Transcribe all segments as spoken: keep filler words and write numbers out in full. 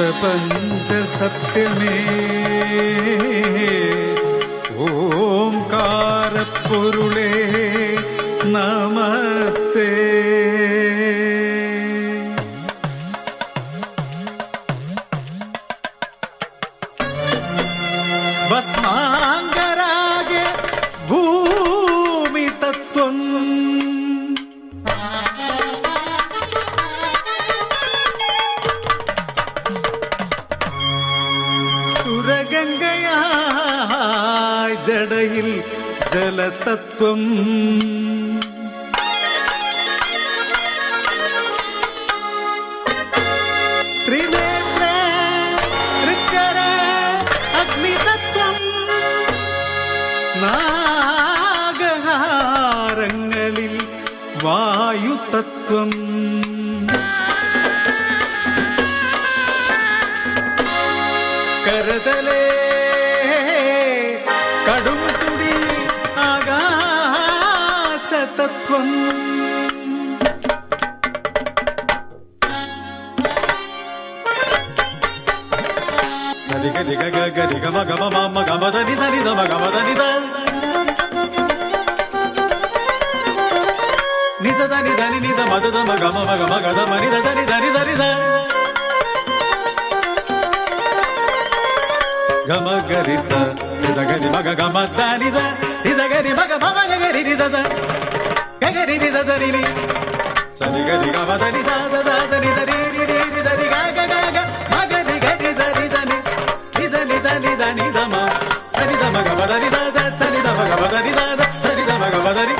प्रपंच सत्यमे ओंकार पुरुले नमस्ते। भस्मांगरागे भूमि तत्वं സുരഗംഗയായി ജടയിൽ ജലതത്വം ത്രിനേത്ര തൃക്കര അഗ്നിതത്വം നാഗഹാരങ്ങളിൽ വായുതത്വം കരതലേ കടും തുടി ആകാശതത്വം സരിഗരി ഗഗ ഗരി ഗമ ഗമ മമ ഗമദനി സനി ദമ ഗമദനി ദ നിസ ദനി ദനി നിദ മദ ദമ ഗമ മ ഗമ ഗദ മനി ദ ദനി ദനി ദനി ദ ഗമ ഗരി സ നിസ ഗരി മഗ ഗമ ദനി ദ നിസ ഗരി മഗ മമ ഗരി നി ദ ദ ഗരി നി ദ ദനി നി സനി ഗരി ഗമ ദനി സ ദ ദ ദനി ദനി നി നി നി ദനി ഗ ഗ ഗ ഗ മഗ നി ഗരി സ നി ദനി നി ദനി ദനി ദനി ദമ സനി ദമ ഗമ ദനി സ സ സനി ദമ ഗമ ദനി സ സ സനി ദമ ഗമ ദനി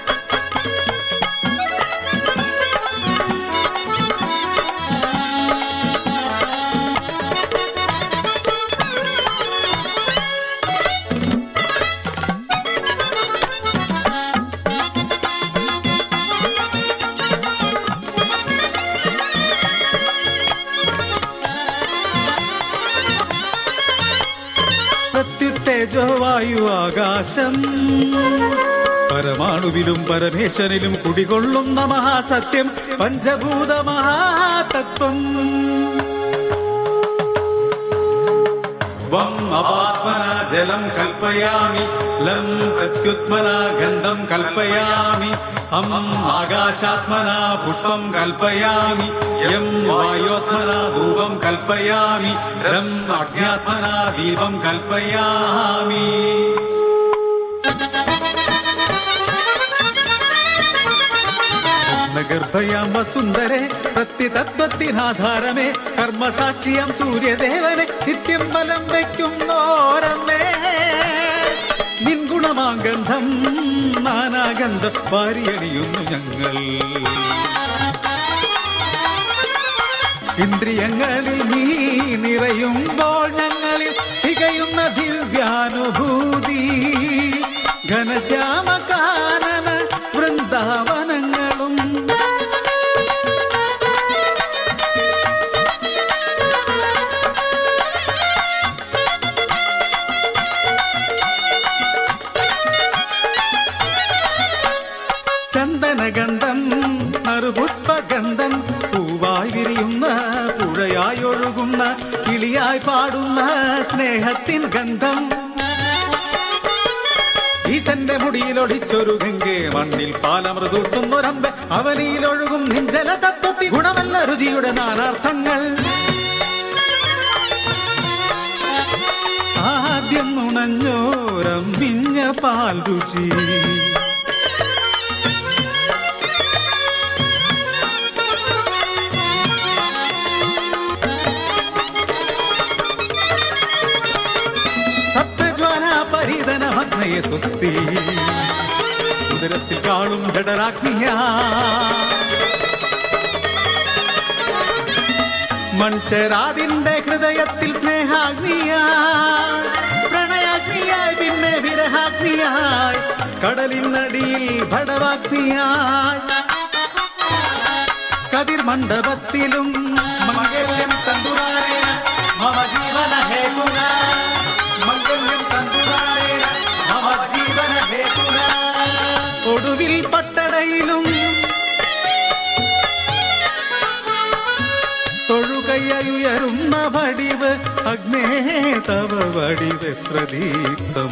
പ്രത്യുത്തേജോ വായു ആകാശം പരമാണുവിലും പരമേശ്വരനിലും കുടികൊള്ളുന്ന മഹാസത്യം പഞ്ചഭൂത മഹാതത്വം വം അപാത്മന ജലം കൽപ്പയാമി ലം പ്രത്യുത്മന ഗന്ധം കൽപ്പയാമി അം ആകാശാത്മന പുഷ്പം കൽപ്പയാമി യം വായോത്മന ധൂപം കൽപ്പയാമി രം അഗ്ന്യാത്മന ദീപം കൽപ്പയാമി ഗർഭയാം വസുന്ധരെ പ്രത്യതത്വത്തിനാധാരമേ കർമ്മസാക്ഷിയാം സൂര്യദേവനെ നിത്യം ബലം വയ്ക്കുന്നോരമേ നിൻഗുണമാം ഗന്ധം നാനാഗന്ധം വാരിയണിയുന്നു ഞങ്ങൾ ഇന്ദ്രിയങ്ങളിൽ നീ നിറയുമ്പോൾ ഞങ്ങളിൽ തികയുന്ന ദിവ്യാനുഭൂതി ഘനശ്യാമകാനന വൃന്ദാവനങ്ങളും ചന്ദനഗന്ധം നറുപുഷ്പഗന്ധം പൂവായി വിരിയുന്ന പുഴയായി ഒഴുകുന്ന കിളിയായി പാടുന്ന സ്നേഹത്തിൻ ഗന്ധം ഈശന്റെ മുടിയിലൊടിച്ചൊരു ഗംഗെ മണ്ണിൽ പാലമൃതൂട്ടുന്നൊരമ്പെ അവനിയിലൊഴുകും നിഞ്ചല തത്വത്തിൽ ഗുണമല്ല രുചിയുടെ നാനാർത്ഥങ്ങൾ ആദ്യം നുണഞ്ഞോരം പിഞ്ഞ പാൽ രുചി പരിതനമഗ്നയെ സ്വസ്തി ഉദരത്തിൽ കാളും ജഡരാഗ്നിയ മൺചേരാതിന്റെ ഹൃദയത്തിൽ സ്നേഹാഗ്നിയ പ്രണയാഗ്നിയായി പിന്നെ വിരഹാഗ്നിയായി കടലിനടിയിൽ ഭടവാഗ്നിയായി കതിർ മണ്ഡപത്തിലും മംഗല്യം തന്തുരായ മമ ജീവന ഹേതുന മംഗല്യം തന്തുരായ മമ ജീവന ഹേതുന ഒടുവിൽ പട്ടടയിലും തൊഴുകൈ പയ്യുയരുന്ന വടിവ് അഗ്നേ തവ വടിവെത്ര ദീപ്തം.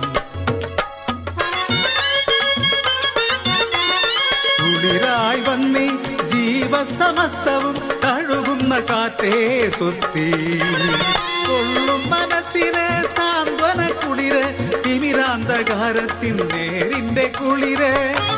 കുളിരായി വന്നി ജീവസമസ്തവും കഴുകുന്ന കാറ്റേ സ്വസ്തി. കൊള്ളും മനസ്സിന് സാന്ത്വന കുളിര് തിമിരാന്തകാരത്തിൻ നേരിന്റെ കുളിര്.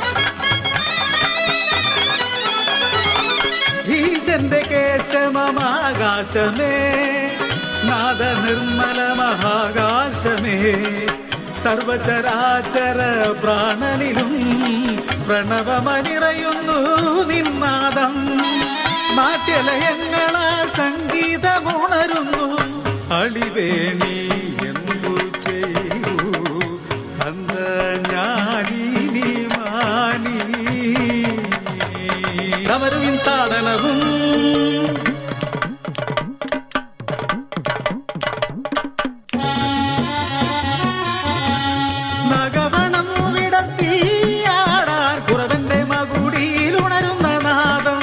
ഈശന്റെ കേശമമാകാശമേ നാദ നിർമ്മല മഹാകാശമേ. സർവചരാചര പ്രാണനിലും പ്രണവമനിറയുന്നു നിന്നാദം. നാട്യലയങ്ങളാൽ സംഗീതമുണരുന്നു. അളിവേണി എന്തു ചെയ്യൂ കന്ദ ഞാനിനി മാനി. സമരുവിൻ താടനവും നഗവണം വിടർത്തിയാടാൻ കുറവന്റെ മകുടിയിൽ ഉണരുന്ന നാദം.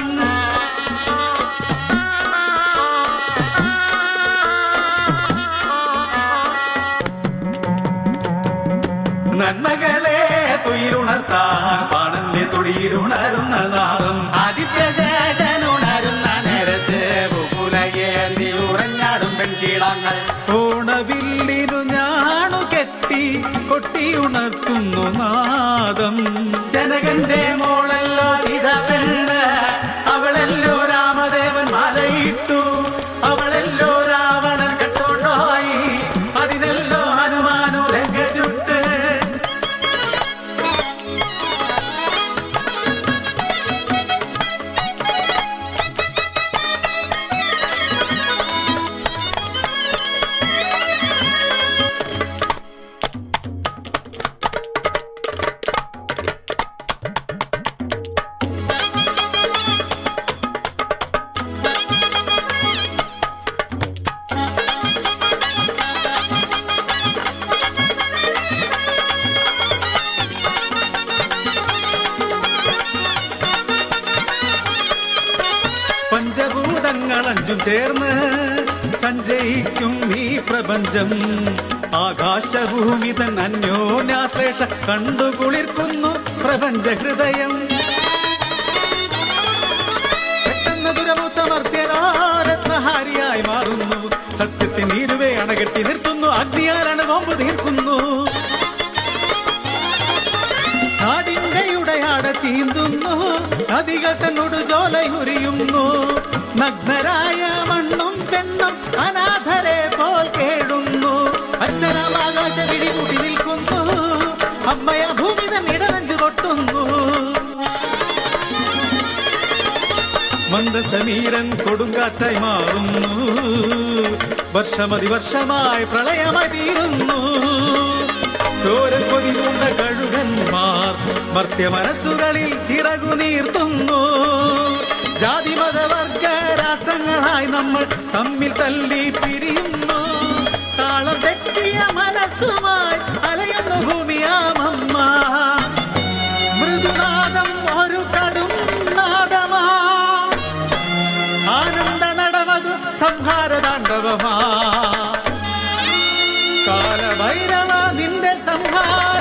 നന്മകളെ തുയിരുണർത്താൻ പാടന്റെ തുടിയിലുണരുന്ന നാദം. ആദിത്യജനുണരുന്ന നേരത്ത് ബുകുലയേന്തി ഉറഞ്ഞാടും പെൺകീളങ്ങൾ. ഓണവില്ലിനു ഞാണു കെട്ടി കൊട്ടിയുണർത്തുന്നു നാദം. ജനകന്റെ മോളല്ലോ ചിത പെണ്ണ്, അവളല്ലോ രാമദേവൻ മാലയിട്ടു. അവളല്ലോ രാവണൻ കെട്ടോണ്ടായി, അതിനല്ലോ ഹനുമാനു രംഗച്ചുട്ട്. പഞ്ചഭൂതങ്ങളഞ്ചും ചേർന്ന് സഞ്ചയിക്കും ഈ പ്രപഞ്ചം. ആകാശഭൂമി തൻ അന്യോന്യാശ്ലേഷ കണ്ടുകുളിർക്കുന്നു പ്രപഞ്ച ഹൃദയം. പെട്ടെന്ന് ദുരമുത്തമർത്യനോ രത്നഹാരിയായി മാറുന്നു. സത്യത്തിൻ ഇരുവേ അണകെട്ടി നിർത്തുന്നു. അഗ്നിയാലാണ് വമ്പ് തീർക്കുന്നു. നാടിന്റെ ഉടയാട ചീന്തുന്നു. നദികൾ തന്നോട് ജോലയുരിയുന്നു. നഗ്നരായ മണ്ണും പെണ്ണും അനാഥരെ പോൽ കേടുന്നു. അച്ഛനാകാശ പിടികൂട്ടി നിൽക്കുന്നു. അമ്മയ ഭൂമി തന്നിടനഞ്ചു പൊട്ടുന്നു. മന്ദസമീരൻ കൊടുങ്കാറ്റായി മാറുന്നു. വർഷമതി വർഷമായി പ്രളയമായി തീരുന്നു. ചോരക്കൊതി കൊണ്ട കഴുകന്മാർ മർത്യ മനസ്സുകളിൽ ചിറകു നീർത്തുന്നു. ജാതിമതവർഗ രാഷ്ട്രങ്ങളായി നമ്മൾ തമ്മിൽ തല്ലി പിരിയുന്നു. താളം തെറ്റിയ മനസ്സുമായി അലയുന്നു ഭൂമിയാമമ്മ. മൃദുനാദം ഒരു കടും നാദമാ. ആനന്ദ നടമതു സംഹാരതാണ്ഡവമാ. കാലഭൈരവ നിന്റെ സംഹാര